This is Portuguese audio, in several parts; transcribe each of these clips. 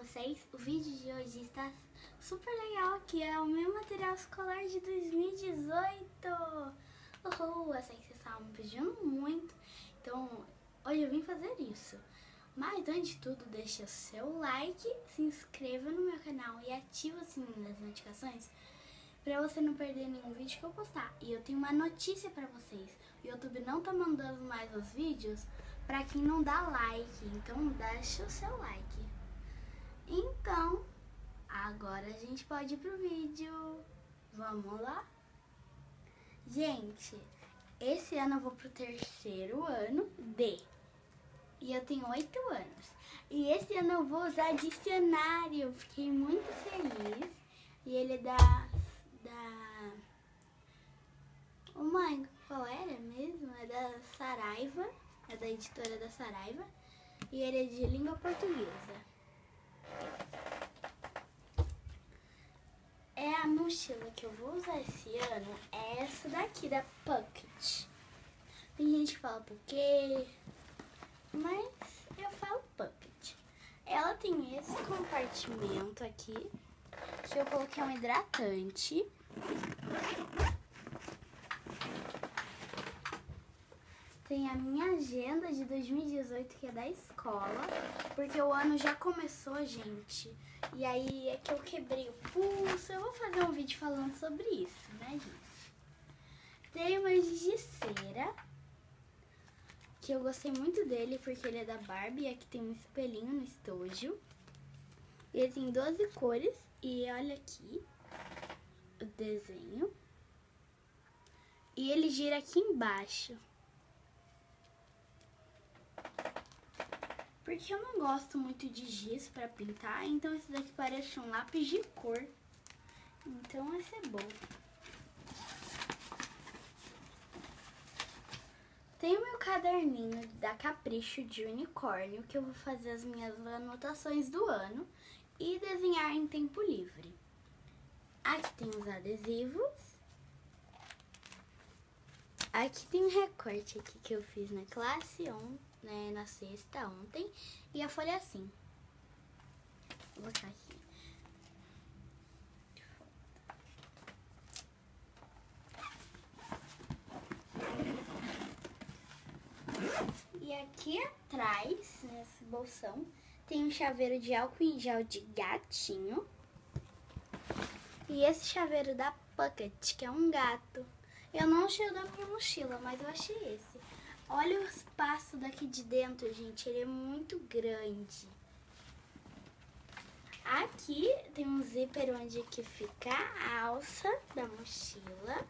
vocês. O vídeo de hoje está super legal, que é o meu material escolar de 2018. Uhul, eu sei que vocês estavam me pedindo muito, então hoje eu vim fazer isso. Mas antes de tudo, deixa o seu like, se inscreva no meu canal e ativa o sininho das notificações pra você não perder nenhum vídeo que eu postar. E eu tenho uma notícia pra vocês: o YouTube não tá mandando mais os vídeos pra quem não dá like, então deixa o seu like. Então, agora a gente pode ir pro vídeo. Vamos lá? Gente, esse ano eu vou pro terceiro ano D. E eu tenho 8 anos. E esse ano eu vou usar dicionário. Fiquei muito feliz. E ele é Ô mãe, qual era mesmo? É da Saraiva. É da editora da Saraiva. E ele é de língua portuguesa. É a mochila que eu vou usar esse ano. É essa daqui, da Pocket. Tem gente que fala Pocket, mas eu falo Pocket. Ela tem esse compartimento aqui, que eu coloquei um hidratante. Tem a minha agenda de 2018, que é da escola, porque o ano já começou, gente. E aí é que eu quebrei o pulso. Eu vou fazer um vídeo falando sobre isso, né, gente? Tem uma giz de cera, que eu gostei muito dele porque ele é da Barbie. Aqui tem um espelhinho no estojo. Ele tem 12 cores e olha aqui o desenho. E ele gira aqui embaixo. Porque eu não gosto muito de giz pra pintar, então esse daqui parece um lápis de cor. Então esse é bom. Tem o meu caderninho da Capricho de unicórnio, que eu vou fazer as minhas anotações do ano e desenhar em tempo livre. Aqui tem os adesivos. Aqui tem um recorte aqui que eu fiz na classe na sexta ontem. E a folha assim. Vou botar aqui. E aqui atrás, nesse bolsão, tem um chaveiro de álcool em gel de gatinho. E esse chaveiro da Pocket, que é um gato. Eu não achei o da minha mochila, mas eu achei esse. Olha o espaço daqui de dentro, gente. Ele é muito grande. Aqui tem um zíper onde que fica a alça da mochila.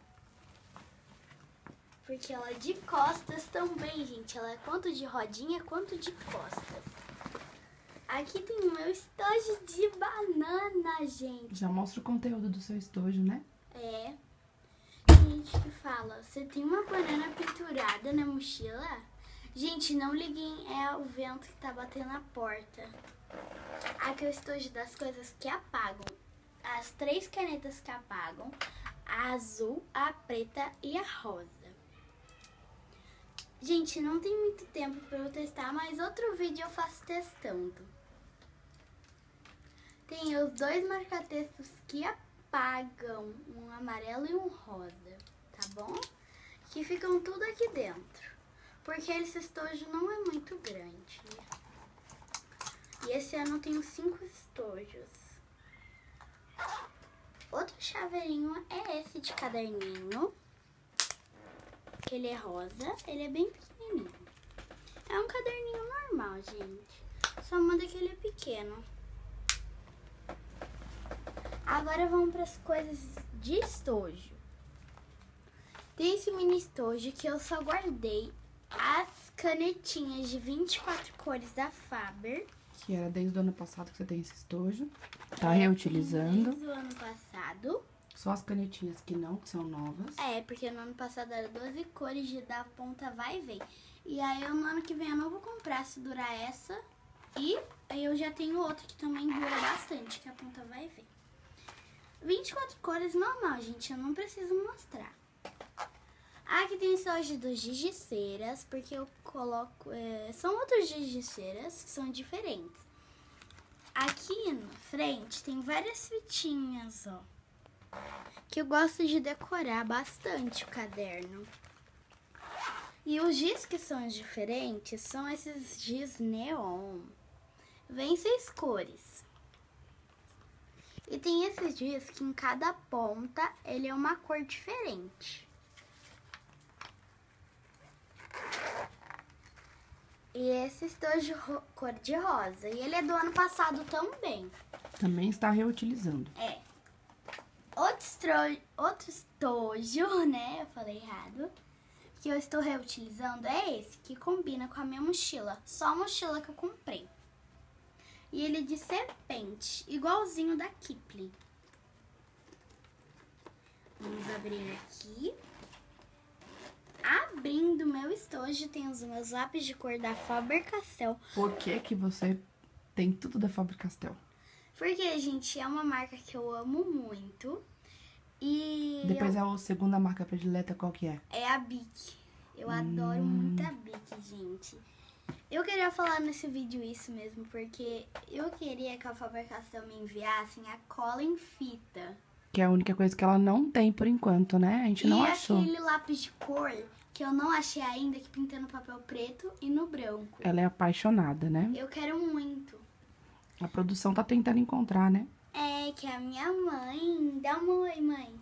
Porque ela é de costas também, gente. Ela é tanto de rodinha quanto de costas. Aqui tem o meu estojo de banana, gente. Já mostra o conteúdo do seu estojo, né? É. Tem gente que fala: você tem uma banana pendurada na mochila? Gente, não liguem, é o vento que tá batendo na porta. Aqui é o estojo das coisas que apagam. As 3 canetas que apagam: a azul, a preta e a rosa. Gente, não tem muito tempo pra eu testar, mas outro vídeo eu faço testando. Tem os 2 marca-textos que apagam, um amarelo e um rosa, tá bom? Que ficam tudo aqui dentro, porque esse estojo não é muito grande. E esse ano eu tenho 5 estojos. Outro chaveirinho é esse de caderninho, que ele é rosa, ele é bem pequenininho. É um caderninho normal, gente, só muda que ele é pequeno. Agora vamos para as coisas de estojo. Tem esse mini estojo que eu só guardei as canetinhas de 24 cores da Faber. Que era desde o ano passado que você tem esse estojo. Tá reutilizando. Desde o ano passado. Só as canetinhas que não, que são novas. É, porque no ano passado era 12 cores de da ponta vai e vem. E aí no ano que vem eu não vou comprar se durar essa. E aí eu já tenho outra que também dura bastante, que a ponta vai e vem. 24 cores normal, gente, eu não preciso mostrar. Aqui tem estojo dos giz de ceras, porque eu coloco... são outros giz de ceras que são diferentes. Aqui na frente tem várias fitinhas, ó. Que eu gosto de decorar bastante o caderno. E os giz que são diferentes são esses giz neon. Vem 6 cores. E tem esses giz que em cada ponta ele é uma cor diferente. E esse estojo cor de rosa. E ele é do ano passado também. Também está reutilizando. É. Outro estojo, né? Eu falei errado. Que eu estou reutilizando é esse, que combina com a minha mochila. Só a mochila que eu comprei. E ele é de serpente, igualzinho da Kipling. Vamos abrir aqui. Abrindo meu estojo, tem os meus lápis de cor da Faber-Castell. Por que você tem tudo da Faber-Castell? Porque, gente, é uma marca que eu amo muito. E Depois a segunda marca predileta, qual que é? é a Bic. Eu adoro muito a Bic, gente. Eu queria falar nesse vídeo isso mesmo, porque eu queria que a Faber-Castell me enviassem a cola em fita. Que é a única coisa que ela não tem por enquanto, né? A gente não achou. E aquele lápis de cor que eu não achei ainda, que pinta no papel preto e no branco. Ela é apaixonada, né? Eu quero muito. A produção tá tentando encontrar, né? É, que a minha mãe... Dá um oi, mãe.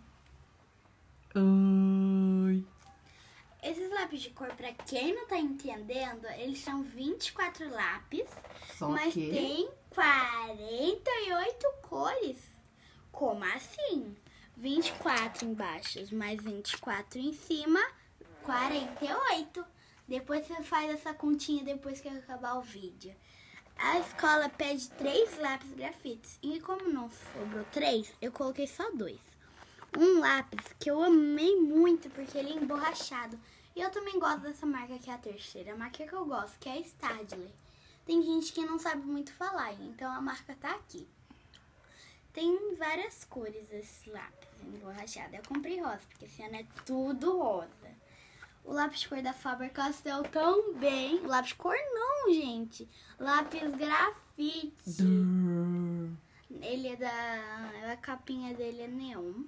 Oi. Esses lápis de cor, pra quem não tá entendendo, eles são 24 lápis, Só mas que... tem 48 cores. Como assim? 24 embaixo, mais 24 em cima, 48. Depois você faz essa continha depois que acabar o vídeo. A escola pede 3 lápis grafites. E como não sobrou 3, eu coloquei só 2. Um lápis que eu amei muito porque ele é emborrachado. E eu também gosto dessa marca que é a terceira. A marca que eu gosto, que é a Staedtler. Tem gente que não sabe muito falar, então a marca tá aqui. Tem várias cores esse lápis emborrachado. Eu comprei rosa, porque esse ano é tudo rosa. O lápis de cor da Faber-Castell também. O lápis de cor não, gente. Lápis grafite. Ele é da... A capinha dele é neon.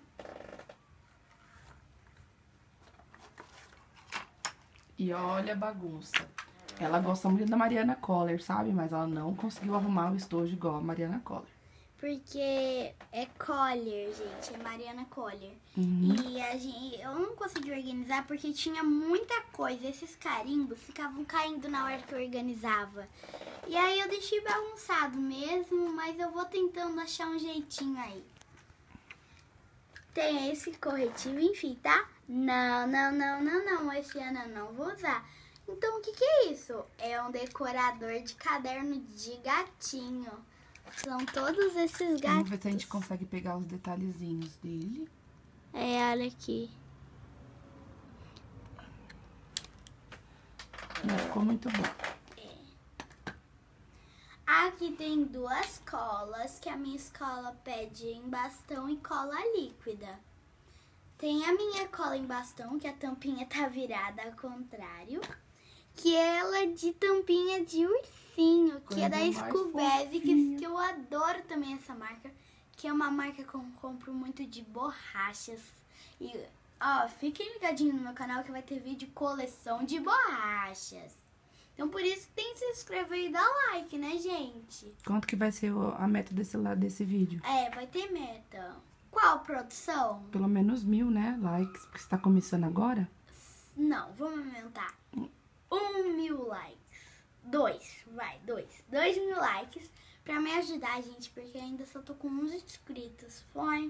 E olha a bagunça. Ela gosta muito da Mariana Coller, sabe? Mas ela não conseguiu arrumar o estojo igual a Mariana Coller. Porque é Collier, gente. É Mariana Collier. E eu não consegui organizar porque tinha muita coisa. Esses carimbos ficavam caindo na hora que eu organizava. E aí eu deixei bagunçado mesmo, mas eu vou tentando achar um jeitinho aí. Tem esse corretivo, enfim, tá? Não. Esse ano eu não vou usar. Então, o que é isso? É um decorador de caderno de gatinho. São todos esses gatos. Vamos ver se a gente consegue pegar os detalhezinhos dele. É, olha aqui. Não ficou muito bom. Aqui tem 2 colas que a minha escola pede em bastão e cola líquida. Tem a minha cola em bastão, que a tampinha tá virada ao contrário. Que ela é de tampinha de ursinho, que é da Scubese, que eu adoro também essa marca. Que é uma marca que eu compro muito de borrachas. E, ó, fiquem ligadinhos no meu canal que vai ter vídeo coleção de borrachas. Então, por isso que tem que se inscrever e dar like, né, gente? Quanto que vai ser a meta desse vídeo? É, vai ter meta. Qual, produção? Pelo menos 1000, né? Likes, porque você tá começando agora? Não, vamos aumentar. 1.000 likes. 2 mil likes pra me ajudar, gente, porque ainda só tô com uns inscritos. Foi.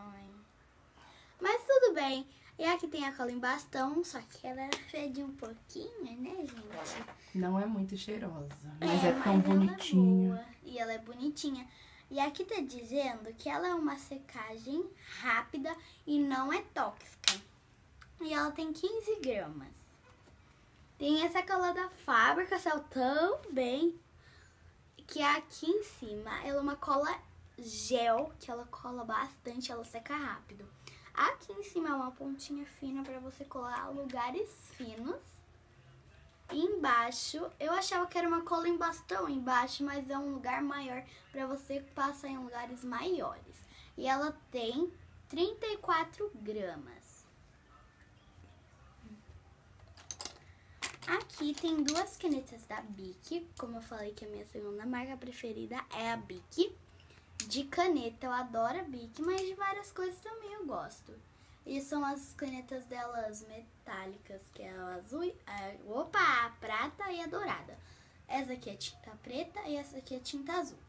Mas tudo bem. E aqui tem a cola em bastão, só que ela fede um pouquinho, né, gente? Não é muito cheirosa, mas é tão bonitinha. Ela é boa, e ela é bonitinha. E aqui tá dizendo que ela é uma secagem rápida e não é tóxica. E ela tem 15 gramas. Tem essa cola da Faber-Castell também, que é aqui em cima. Ela é uma cola gel, que ela cola bastante, ela seca rápido. Aqui em cima é uma pontinha fina para você colar lugares finos. embaixo, eu achava que era uma cola em bastão embaixo, mas é um lugar maior para você passar em lugares maiores. E ela tem 34 gramas. Aqui tem duas canetas da Bic, como eu falei que a minha segunda marca preferida é a Bic. De caneta eu adoro a Bic, mas de várias coisas também eu gosto. E são as canetas delas metálicas, que é a azul, a prata e a dourada. Essa aqui é tinta preta e essa aqui é tinta azul.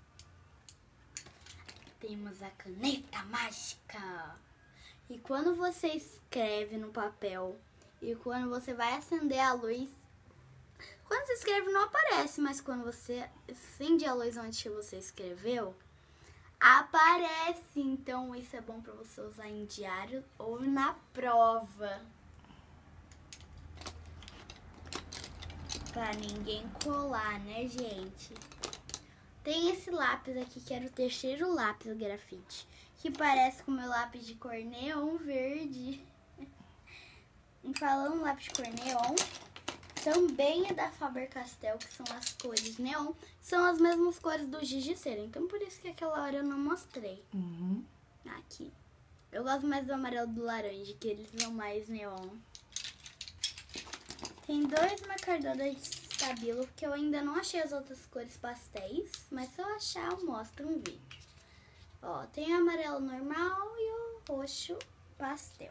Temos a caneta mágica. E quando você escreve no papel e quando você vai acender a luz, quando você escreve não aparece, mas quando você acende a luz onde você escreveu, aparece. Então isso é bom para você usar em diário ou na prova. Pra ninguém colar, né, gente? Tem esse lápis aqui, que era o terceiro lápis grafite, que parece com o meu lápis de cor neon verde. Falando lápis de cor neon, também é da Faber-Castell, que são as cores neon. São as mesmas cores do giz de cera, então por isso que aquela hora eu não mostrei. Aqui. Eu gosto mais do amarelo do laranja, que eles são mais neon. Tem dois marcadores de estabilo, que eu ainda não achei as outras cores pastéis, mas se eu achar eu mostro um vídeo. Ó, tem o amarelo normal e o roxo pastel.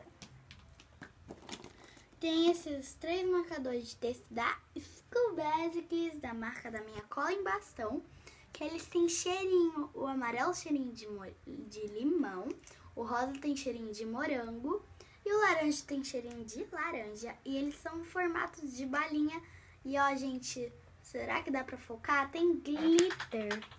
Tem esses 3 marcadores de texto da School Basics, da marca da minha cola em bastão, que eles têm cheirinho. O amarelo cheirinho de limão, o rosa tem cheirinho de morango e o laranja tem cheirinho de laranja. E eles são formatos de balinha. E ó, gente, será que dá pra focar? Tem glitter.